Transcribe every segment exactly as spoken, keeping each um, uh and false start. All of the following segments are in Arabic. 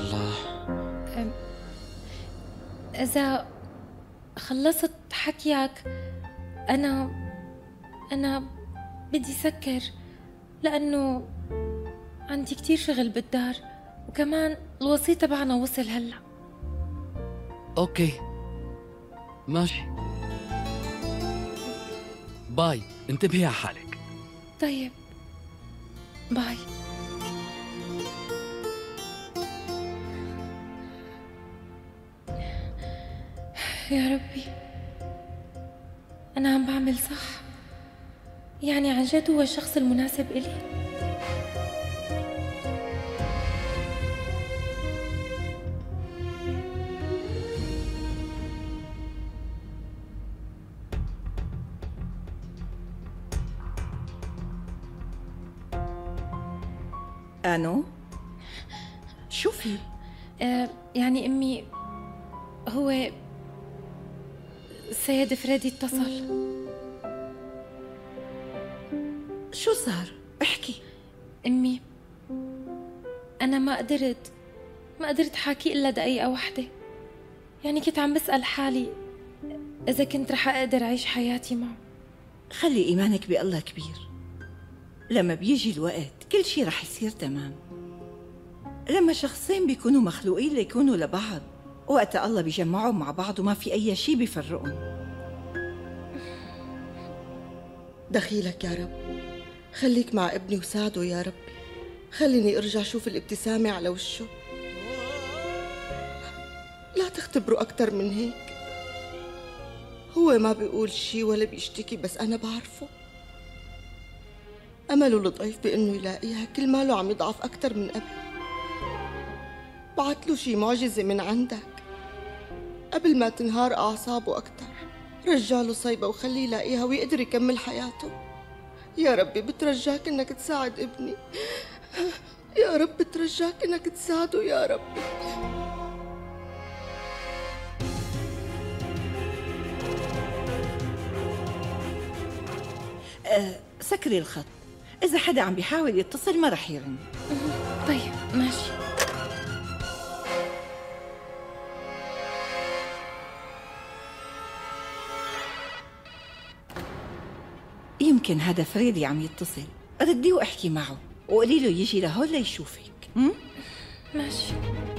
الله. إذا خلصت حكيك أنا أنا بدي سكر، لأنه عندي كتير شغل بالدار، وكمان الوصي تبعنا وصل هلأ. أوكي ماشي، باي، انتبهي على حالك. طيب باي. يا ربي أنا عم بعمل صح؟ يعني عن جد هو الشخص المناسب إلي؟ أنو؟ شو في؟ آه يعني أمي، هو السيد فريدي اتصل. شو صار؟ احكي. أمي أنا ما قدرت ما قدرت حاكي إلا دقيقة واحدة. يعني كنت عم بسأل حالي إذا كنت رح أقدر أعيش حياتي معه. خلي إيمانك بالله كبير، لما بيجي الوقت كل شي رح يصير تمام. لما شخصين بيكونوا مخلوقين ليكونوا لبعض، وقت الله بيجمعهم مع بعض وما في أي شي بيفرقهم. دخيلك يا رب، خليك مع ابني وساعده يا ربي، خليني ارجع شوف الابتسامة على وشه، لا تختبره أكتر من هيك. هو ما بيقول شي ولا بيشتكي، بس أنا بعرفه أمله الضعيف بإنه يلاقيها كل ماله عم يضعف أكتر من قبل. بعت له شي معجزة من عندك قبل ما تنهار أعصابه أكتر، رجاله صيبة وخليه يلاقيها ويقدر يكمل حياته. يا ربي بترجاك إنك تساعد ابني، يا رب بترجاك إنك تساعده يا ربي. أه سكري الخط، إذا حدا عم بيحاول يتصل ما رح يرن. طيب ماشي. يمكن هذا فريدي عم يتصل، ردي واحكي معه وقولي له يجي لهون ليشوفك. م? ماشي.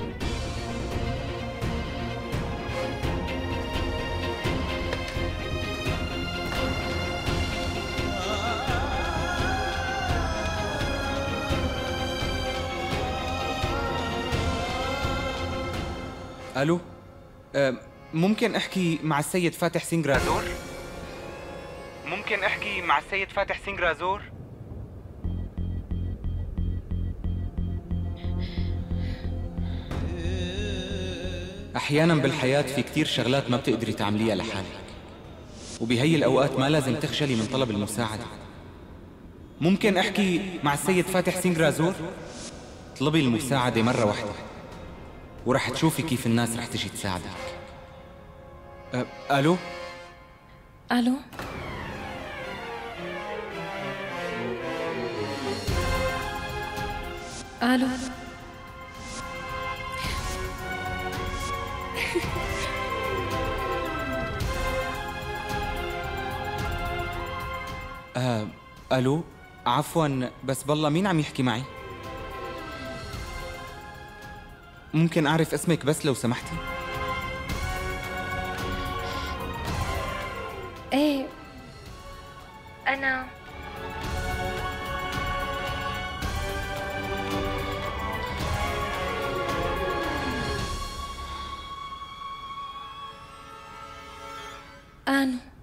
الو، أه ممكن احكي مع السيد فاتح سينغرازور؟ ممكن احكي مع السيد فاتح سينغرازور؟ احيانا بالحياة في كتير شغلات ما بتقدري تعمليها لحالك، وبهي الاوقات ما لازم تخجلي من طلب المساعدة. ممكن احكي مع السيد فاتح سينغرازور؟ اطلبي المساعدة مرة واحدة ورح تشوفي كيف الناس رح تجي تساعدك. أه الو؟ الو؟ الو؟ آه، الو، عفوا بس بالله مين عم يحكي معي؟ ممكن اعرف اسمك بس لو سمحتي؟ ايه انا أنو